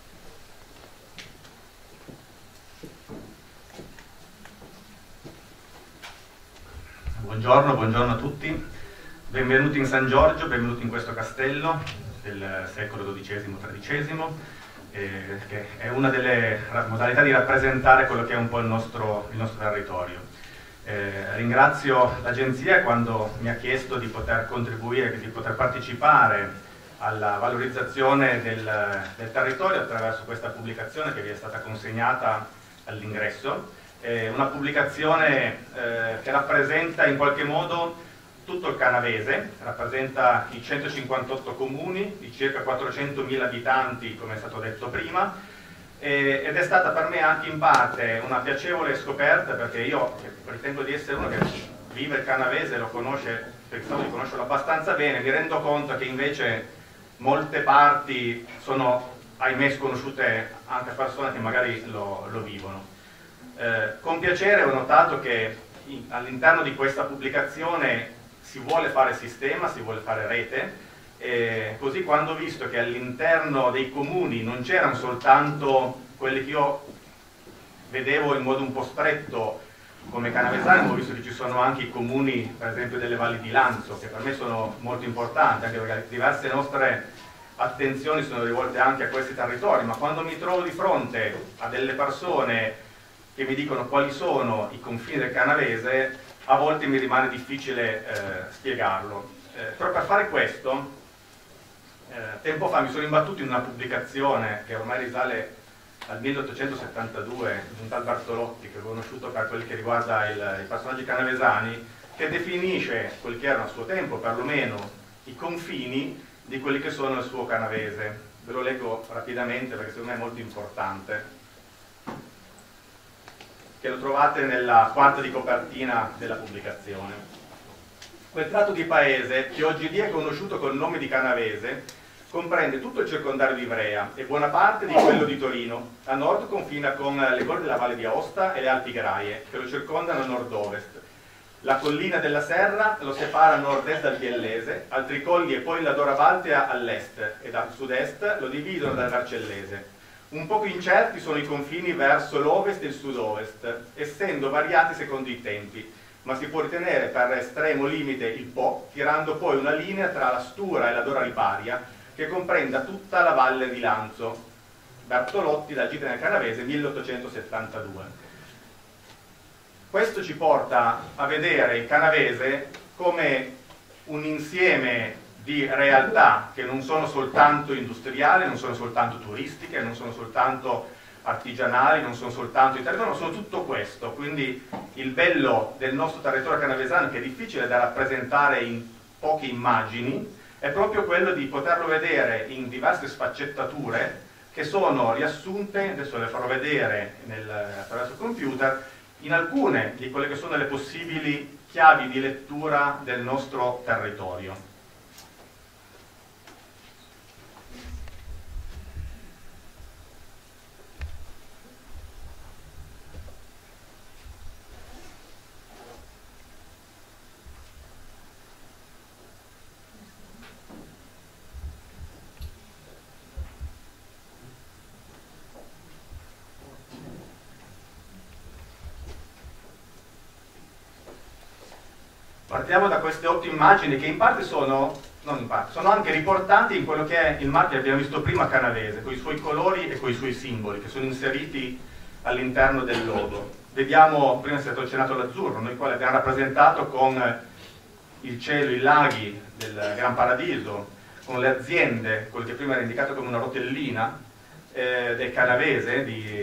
Buongiorno a tutti, benvenuti in San Giorgio, benvenuti in questo castello del secolo XII-XIII, che è una delle modalità di rappresentare quello che è un po' il nostro territorio. Ringrazio l'agenzia quando mi ha chiesto di poter contribuire, di poter partecipare alla valorizzazione del territorio attraverso questa pubblicazione che vi è stata consegnata all'ingresso. Una pubblicazione che rappresenta in qualche modo tutto il canavese, rappresenta i 158 comuni di circa 400.000 abitanti, come è stato detto prima, ed è stata per me anche in parte una piacevole scoperta, perché io ritengo di essere uno che vive il canavese, lo conosce, pensavo di conoscerlo abbastanza bene, mi rendo conto che invece molte parti sono, ahimè, sconosciute anche a persone che magari lo vivono. Con piacere ho notato che all'interno di questa pubblicazione si vuole fare sistema, si vuole fare rete, così quando ho visto che all'interno dei comuni non c'erano soltanto quelli che io vedevo in modo un po' stretto come canavesano, ho visto che ci sono anche i comuni, per esempio delle valli di Lanzo, che per me sono molto importanti, anche perché diverse nostre attenzioni sono rivolte anche a questi territori, ma quando mi trovo di fronte a delle persone che mi dicono quali sono i confini del canavese, a volte mi rimane difficile spiegarlo. Però per fare questo, tempo fa mi sono imbattuto in una pubblicazione che ormai risale al 1872 di un tal Bartolotti, che ho conosciuto per quel che riguarda i personaggi canavesani, che definisce quelli che erano a suo tempo perlomeno i confini di quelli che sono il suo canavese. Ve lo leggo rapidamente perché secondo me è molto importante, che lo trovate nella quarta di copertina della pubblicazione. Quel tratto di paese, che oggi è conosciuto col nome di Canavese, comprende tutto il circondario di Ivrea e buona parte di quello di Torino. A nord confina con le gole della Valle di Aosta e le Alpi Graie, che lo circondano a nord-ovest. La collina della Serra lo separa a nord-est dal Biellese, altri colli e poi la Dora Baltea all'est, e dal sud-est lo dividono dal Vercellese. Un poco incerti sono i confini verso l'ovest e il sud-ovest, essendo variati secondo i tempi, ma si può ritenere per estremo limite il Po, tirando poi una linea tra la Stura e la Dora Riparia, che comprenda tutta la valle di Lanzo. Bertolotti, da Gita nel Canavese, 1872. Questo ci porta a vedere il canavese come un insieme di realtà che non sono soltanto industriali, non sono soltanto turistiche, non sono soltanto artigianali, non sono soltanto italiane, ma sono tutto questo. Quindi il bello del nostro territorio canavesano, che è difficile da rappresentare in poche immagini, è proprio quello di poterlo vedere in diverse sfaccettature che sono riassunte, adesso le farò vedere attraverso il computer, in alcune di quelle che sono le possibili chiavi di lettura del nostro territorio. Partiamo da queste 8 immagini che in parte sono anche riportanti in quello che è il map che abbiamo visto prima canavese, con i suoi colori e con i suoi simboli, che sono inseriti all'interno del logo. Vediamo, prima è stato accennato l'azzurro, noi qua l'abbiamo rappresentato con il cielo, i laghi del Gran Paradiso, con le aziende, quello che prima era indicato come una rotellina del canavese,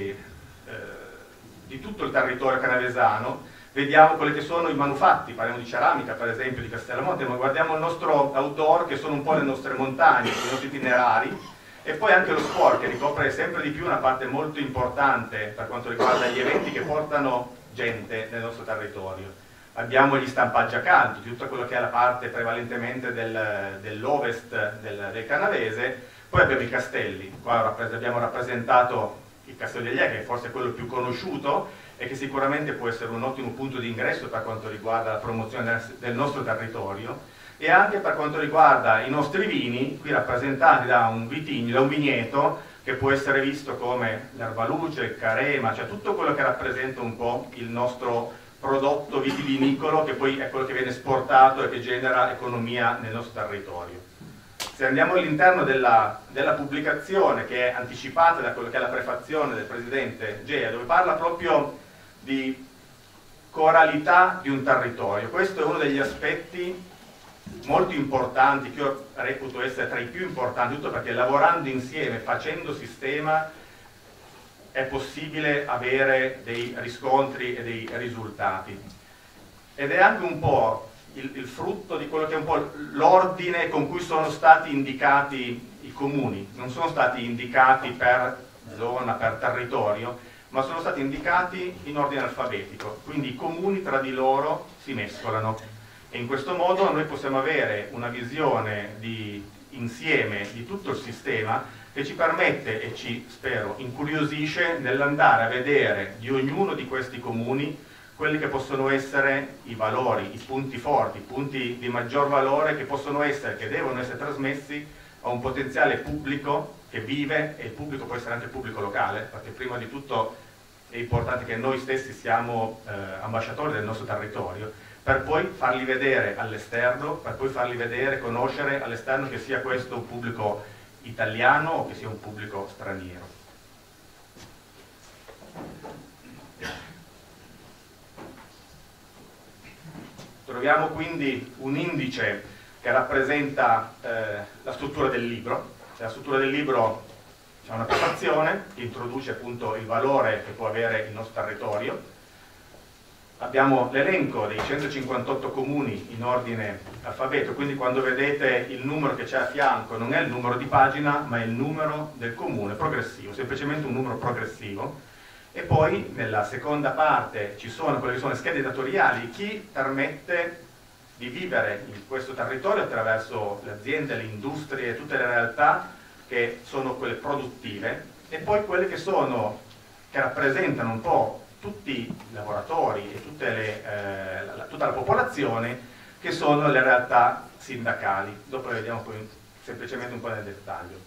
di tutto il territorio canavesano. Vediamo quelli che sono i manufatti, parliamo di ceramica per esempio, di Castellamonte, ma guardiamo il nostro outdoor che sono un po' le nostre montagne, i nostri itinerari, e poi anche lo sport che ricopre sempre di più una parte molto importante per quanto riguarda gli eventi che portano gente nel nostro territorio. Abbiamo gli stampaggi a caldo, tutto quello che è la parte prevalentemente dell'ovest del canavese, poi abbiamo i castelli, qua abbiamo rappresentato il Castello degli che è forse quello più conosciuto e che sicuramente può essere un ottimo punto di ingresso per quanto riguarda la promozione del nostro territorio, e anche per quanto riguarda i nostri vini, qui rappresentati da un vitigno, da un vigneto che può essere visto come l'erbaluce, il carema, cioè tutto quello che rappresenta un po' il nostro prodotto vitivinicolo, che poi è quello che viene esportato e che genera economia nel nostro territorio. Se andiamo all'interno della pubblicazione, che è anticipata da quello che è la prefazione del presidente Gea, dove parla proprio di coralità di un territorio, questo è uno degli aspetti molto importanti, che io reputo essere tra i più importanti, tutto perché lavorando insieme, facendo sistema, è possibile avere dei riscontri e dei risultati. Ed è anche un po' il frutto di quello che è un po' l'ordine con cui sono stati indicati i comuni. Non sono stati indicati per zona, per territorio, ma sono stati indicati in ordine alfabetico. Quindi i comuni tra di loro si mescolano. E in questo modo noi possiamo avere una visione di insieme di tutto il sistema che ci permette e ci, spero, incuriosisce nell'andare a vedere di ognuno di questi comuni quelli che possono essere i valori, i punti forti, i punti di maggior valore che possono essere, che devono essere trasmessi a un potenziale pubblico che vive, e il pubblico può essere anche pubblico locale, perché prima di tutto è importante che noi stessi siamo ambasciatori del nostro territorio, per poi farli vedere all'esterno, per poi farli vedere, conoscere all'esterno che sia questo un pubblico italiano o che sia un pubblico straniero. Troviamo quindi un indice che rappresenta la struttura del libro. La struttura del libro c'è una prefazione che introduce appunto il valore che può avere il nostro territorio. Abbiamo l'elenco dei 158 comuni in ordine alfabetico, quindi quando vedete il numero che c'è a fianco non è il numero di pagina, ma è il numero del comune progressivo, semplicemente un numero progressivo. E poi nella seconda parte ci sono quelle che sono le schede datoriali, chi permette di vivere in questo territorio attraverso le aziende, le industrie e tutte le realtà che sono quelle produttive, e poi quelle che rappresentano un po' tutti i lavoratori e tutta la popolazione, che sono le realtà sindacali. Dopo le vediamo poi semplicemente un po' nel dettaglio.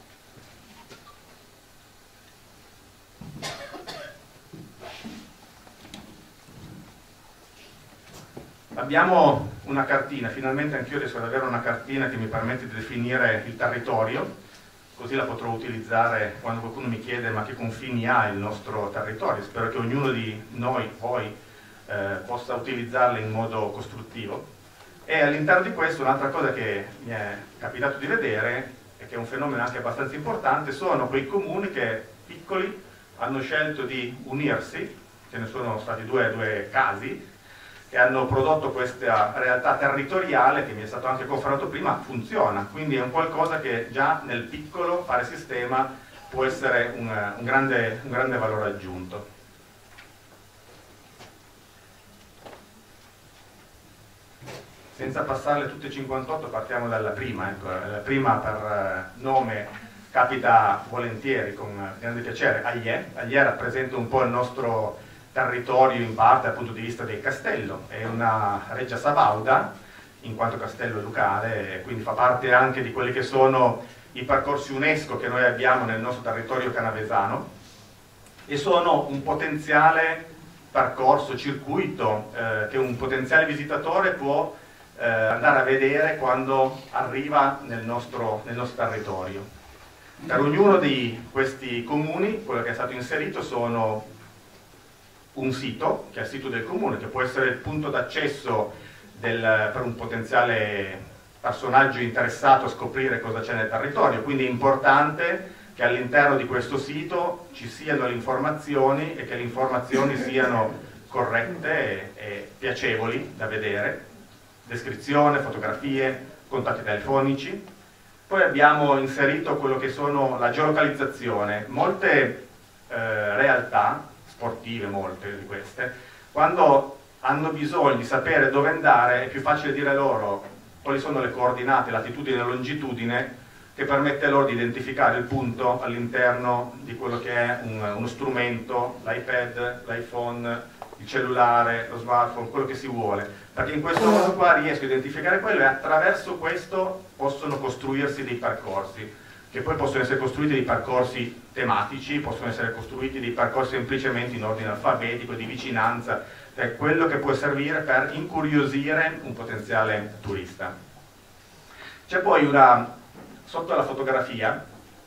Abbiamo una cartina, finalmente anch'io riesco ad avere una cartina che mi permette di definire il territorio, così la potrò utilizzare quando qualcuno mi chiede ma che confini ha il nostro territorio. Spero che ognuno di noi poi possa utilizzarla in modo costruttivo. E all'interno di questo un'altra cosa che mi è capitato di vedere, e che è un fenomeno anche abbastanza importante, sono quei comuni che piccoli hanno scelto di unirsi, ce ne sono stati due casi, che hanno prodotto questa realtà territoriale che mi è stato anche confermato prima, funziona, quindi è un qualcosa che già nel piccolo fare sistema può essere un grande valore aggiunto. Senza passarle tutte 58 partiamo dalla prima, ecco, la prima per nome capita volentieri, con grande piacere, Agliè rappresenta un po' il nostro territorio in parte dal punto di vista del castello, è una reggia sabauda in quanto castello ducale, quindi fa parte anche di quelli che sono i percorsi UNESCO che noi abbiamo nel nostro territorio canavesano, e sono un potenziale percorso, circuito che un potenziale visitatore può andare a vedere quando arriva nel nostro territorio. Per ognuno di questi comuni, quello che è stato inserito sono un sito, che è il sito del comune, che può essere il punto d'accesso per un potenziale personaggio interessato a scoprire cosa c'è nel territorio, quindi è importante che all'interno di questo sito ci siano le informazioni e che le informazioni siano corrette e piacevoli da vedere, descrizione, fotografie, contatti telefonici. Poi abbiamo inserito quello che sono la geolocalizzazione. Molte realtà sportive, molte di queste, quando hanno bisogno di sapere dove andare è più facile dire loro quali sono le coordinate, latitudine e longitudine, che permette loro di identificare il punto all'interno di quello che è uno strumento, l'iPad, l'iPhone, il cellulare, lo smartphone, quello che si vuole, perché in questo modo qua riesco a identificare quello e attraverso questo possono costruirsi dei percorsi, che poi possono essere costruiti dei percorsi tematici, possono essere costruiti dei percorsi semplicemente in ordine alfabetico, di vicinanza, è quello che può servire per incuriosire un potenziale turista. C'è poi sotto la fotografia,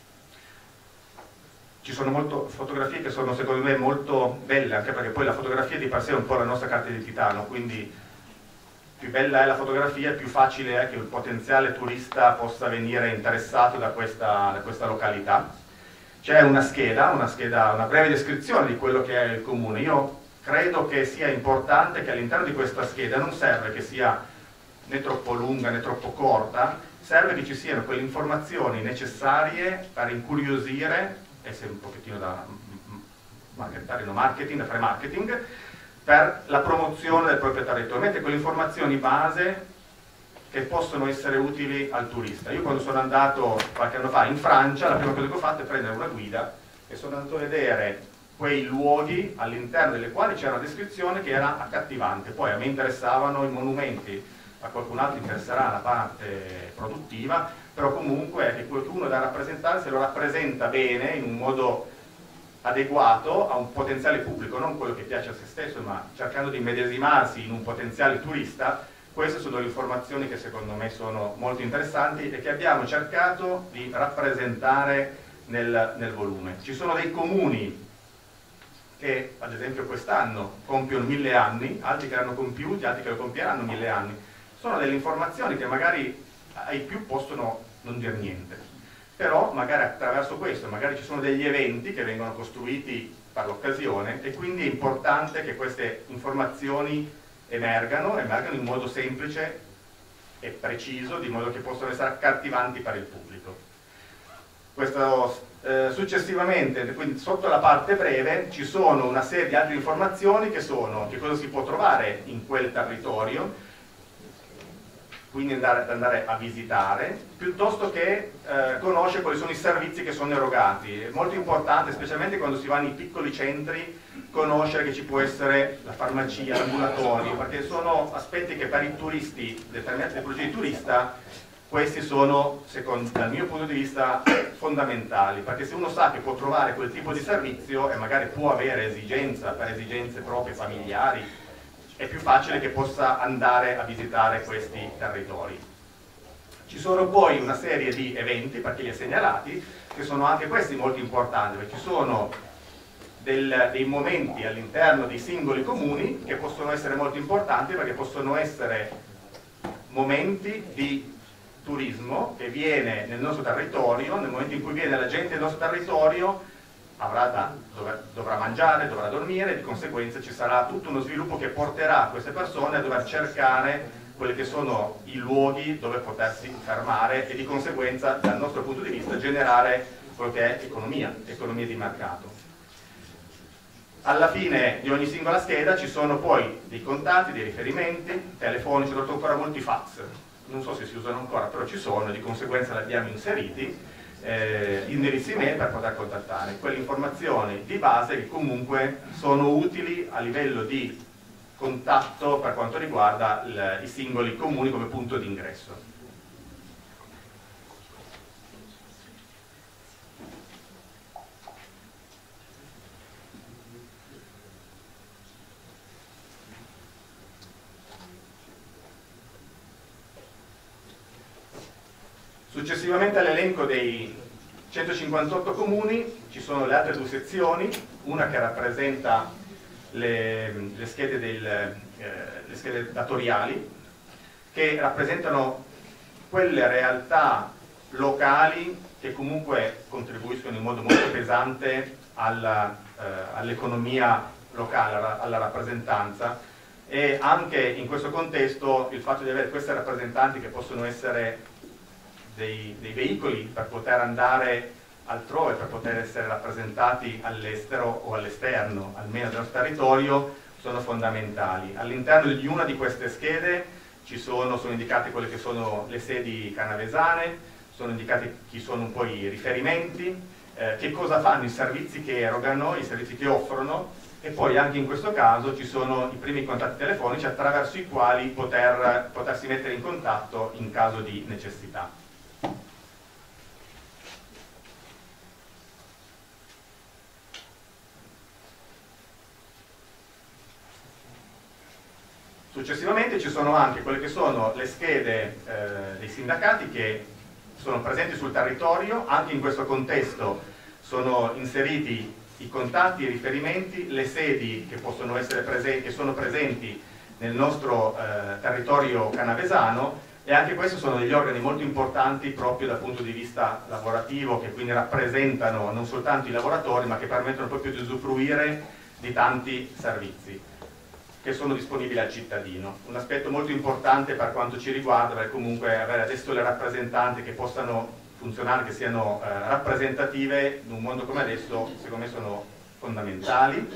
ci sono fotografie che sono secondo me molto belle, anche perché poi la fotografia di per sé è un po' la nostra carta d'identità, no? Quindi più bella è la fotografia, più facile è che un potenziale turista possa venire interessato da questa località. C'è una scheda, una breve descrizione di quello che è il comune. Io credo che sia importante che all'interno di questa scheda non serve che sia né troppo lunga né troppo corta, serve che ci siano quelle informazioni necessarie per incuriosire, essere un pochettino da marketing, da fare marketing, per la promozione del proprio territorio, mentre quelle informazioni base che possono essere utili al turista. Io quando sono andato qualche anno fa in Francia, la prima cosa che ho fatto è prendere una guida e sono andato a vedere quei luoghi all'interno delle quali c'era una descrizione che era accattivante. Poi a me interessavano i monumenti, a qualcun altro interesserà la parte produttiva, però comunque è qualcuno da rappresentare, se lo rappresenta bene in un modo adeguato a un potenziale pubblico, non quello che piace a se stesso, ma cercando di immedesimarsi in un potenziale turista. Queste sono le informazioni che secondo me sono molto interessanti e che abbiamo cercato di rappresentare nel volume. Ci sono dei comuni che ad esempio quest'anno compiono 1000 anni, altri che l'hanno compiuti, altri che lo compieranno 1000 anni. Sono delle informazioni che magari ai più possono non dire niente, però magari attraverso questo, magari ci sono degli eventi che vengono costruiti per l'occasione e quindi è importante che queste informazioni emergano in modo semplice e preciso, di modo che possano essere accattivanti per il pubblico. Questo, successivamente, quindi sotto la parte breve, ci sono una serie di altre informazioni che sono che cosa si può trovare in quel territorio, quindi andare a visitare, piuttosto che conoscere quali sono i servizi che sono erogati. È molto importante, specialmente quando si va nei piccoli centri, conoscere che ci può essere la farmacia, l'ambulatorio, perché sono aspetti che per i turisti, determinate tipologie di turista, questi sono, dal mio punto di vista, fondamentali, perché se uno sa che può trovare quel tipo di servizio e magari può avere esigenza, per esigenze proprie familiari, è più facile che possa andare a visitare questi territori. Ci sono poi una serie di eventi, perché li ho segnalati, che sono anche questi molto importanti, perché ci sono dei momenti all'interno dei singoli comuni che possono essere molto importanti, perché possono essere momenti di turismo che viene nel nostro territorio. Nel momento in cui viene la gente nel nostro territorio dovrà mangiare, dovrà dormire, e di conseguenza ci sarà tutto uno sviluppo che porterà queste persone a dover cercare quelli che sono i luoghi dove potersi fermare e di conseguenza dal nostro punto di vista generare quello che è economia di mercato. Alla fine di ogni singola scheda ci sono poi dei contatti, dei riferimenti telefonici, soprattutto ancora molti fax, non so se si usano ancora, però ci sono, di conseguenza li abbiamo inseriti, indirizzi email per poter contattare, quelle informazioni di base che comunque sono utili a livello di contatto per quanto riguarda i singoli comuni come punto di ingresso. Successivamente all'elenco dei 158 comuni ci sono le altre due sezioni, una che rappresenta le schede datoriali, che rappresentano quelle realtà locali che comunque contribuiscono in modo molto pesante all'economia locale, alla rappresentanza, e anche in questo contesto il fatto di avere questi rappresentanti che possono essere dei veicoli per poter andare altrove, per poter essere rappresentati all'estero o all'esterno, almeno del nostro territorio, sono fondamentali. All'interno di una di queste schede sono indicate quelle che sono le sedi canavesane, sono indicati chi sono un po' i riferimenti, che cosa fanno, i servizi che erogano, i servizi che offrono, e poi anche in questo caso ci sono i primi contatti telefonici attraverso i quali potersi mettere in contatto in caso di necessità. Successivamente ci sono anche quelle che sono le schede dei sindacati che sono presenti sul territorio. Anche in questo contesto sono inseriti i contatti, i riferimenti, le sedi che possono essere presenti, che sono presenti nel nostro territorio canavesano, e anche questi sono degli organi molto importanti proprio dal punto di vista lavorativo, che quindi rappresentano non soltanto i lavoratori, ma che permettono proprio di usufruire di tanti servizi che sono disponibili al cittadino. Un aspetto molto importante per quanto ci riguarda, perché comunque avere adesso le rappresentanti che possano funzionare, che siano rappresentative in un mondo come adesso, secondo me sono fondamentali.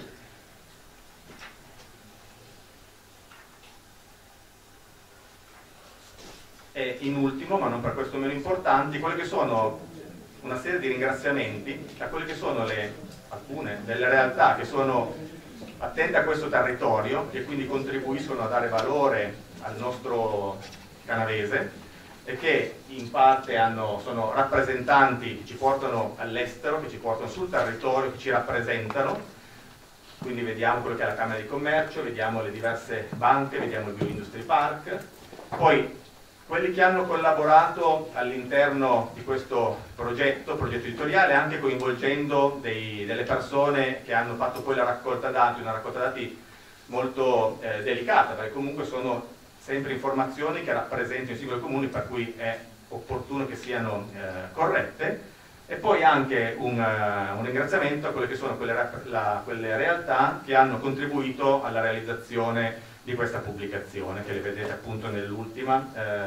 E in ultimo, ma non per questo meno importanti, quelle che sono una serie di ringraziamenti a quelle che sono alcune delle realtà che sono attente a questo territorio, che quindi contribuiscono a dare valore al nostro canavese e che in parte sono rappresentanti che ci portano all'estero, che ci portano sul territorio, che ci rappresentano. Quindi vediamo quello che è la Camera di Commercio, vediamo le diverse banche, vediamo il Bio Industry Park. Poi quelli che hanno collaborato all'interno di questo progetto editoriale, anche coinvolgendo delle persone che hanno fatto poi la raccolta dati, una raccolta dati molto delicata, perché comunque sono sempre informazioni che rappresentano i singoli comuni, per cui è opportuno che siano corrette. E poi anche un ringraziamento a quelle che sono quelle realtà che hanno contribuito alla realizzazione di questa pubblicazione, che le vedete appunto nell'ultima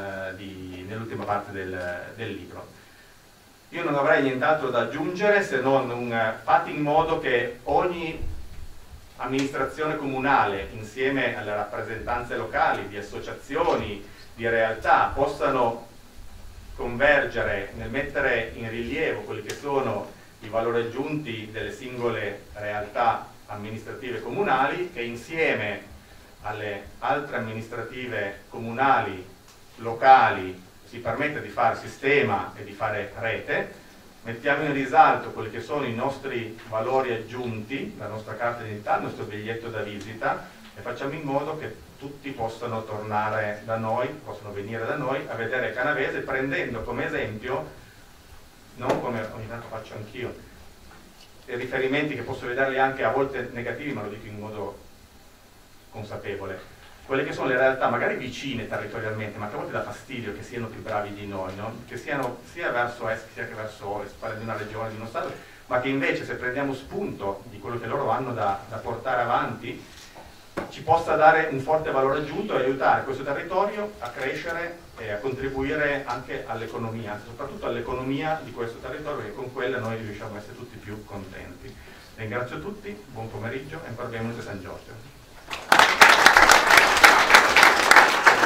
parte del libro. Io non avrei nient'altro da aggiungere se non fate in modo che ogni amministrazione comunale, insieme alle rappresentanze locali, di associazioni, di realtà, possano convergere nel mettere in rilievo quelli che sono i valori aggiunti delle singole realtà amministrative comunali, che insieme alle altre amministrative comunali, locali, si permette di fare sistema e di fare rete. Mettiamo in risalto quelli che sono i nostri valori aggiunti, la nostra carta d'identità, il nostro biglietto da visita, e facciamo in modo che tutti possano tornare da noi, possano venire da noi a vedere Canavese, prendendo come esempio, non come ogni tanto faccio anch'io, riferimenti che posso vederli anche a volte negativi, ma lo dico in modo consapevole, quelle che sono le realtà magari vicine territorialmente, ma che a volte dà fastidio che siano più bravi di noi, no? Che siano sia verso est sia che verso ovest, parla di una regione, di uno stato, ma che invece, se prendiamo spunto di quello che loro hanno da portare avanti, ci possa dare un forte valore aggiunto e aiutare questo territorio a crescere e a contribuire anche all'economia, soprattutto all'economia di questo territorio, perché con quella noi riusciamo a essere tutti più contenti. Ringrazio tutti, buon pomeriggio e ancora benvenuti a San Giorgio.